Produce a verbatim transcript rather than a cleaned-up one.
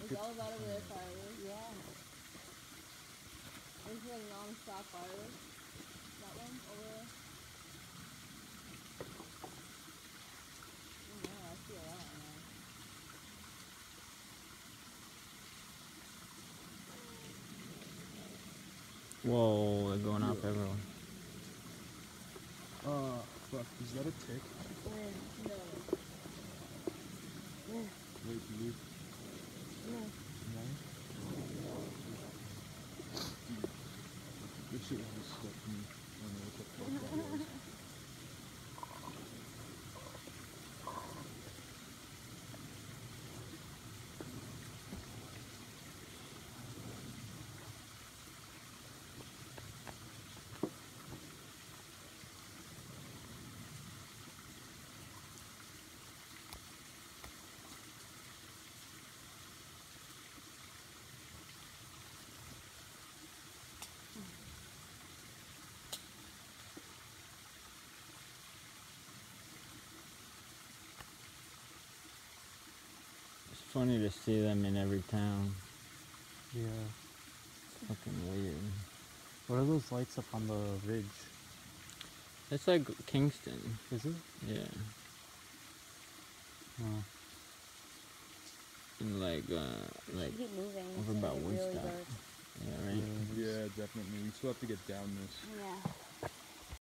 It's all about over there, fireworks. Yeah. There's like non-stop fireworks. That one over there. Oh no, I see a lot now. Whoa, they're going off everywhere. Uh, fuck, is that a tick? No. No. Wait, you? No. No? Dude, this shit just stuck to me. I don't know what the fuck that was. It's funny to see them in every town. Yeah. It's fucking weird. What are those lights up on the ridge? It's like Kingston. Is it? Yeah. Oh. And like, uh, like Keep moving. over It's about gonna get really Woodstock. dark. Yeah, right. Yeah, definitely. We still have to get down this. Yeah.